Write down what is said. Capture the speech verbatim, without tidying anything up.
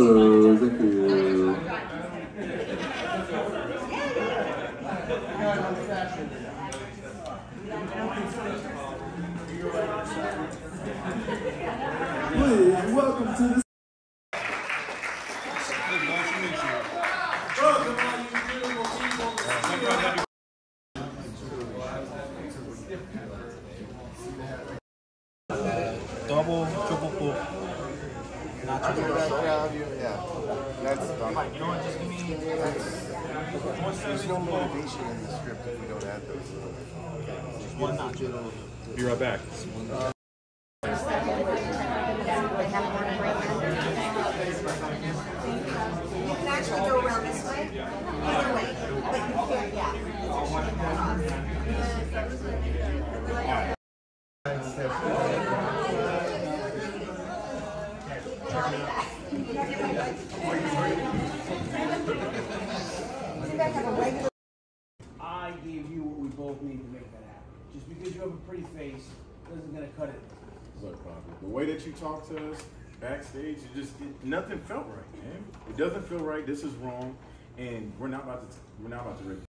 Hello, thank you. Please, welcome to the double, triple pull. Not triple pull. Yeah, that's done. You know what, just give me... There's no motivation in the script if we don't add those. One notch. Be right back. You can actually go around this way, either way, but you can't, yeah. I gave you what we both need to make that happen. Just because you have a pretty face isn't going to cut it. Look, Bobby, the way that you talk to us backstage, it just it, nothing felt right, man. It doesn't feel right. This is wrong, and we're not about to we're not about to rip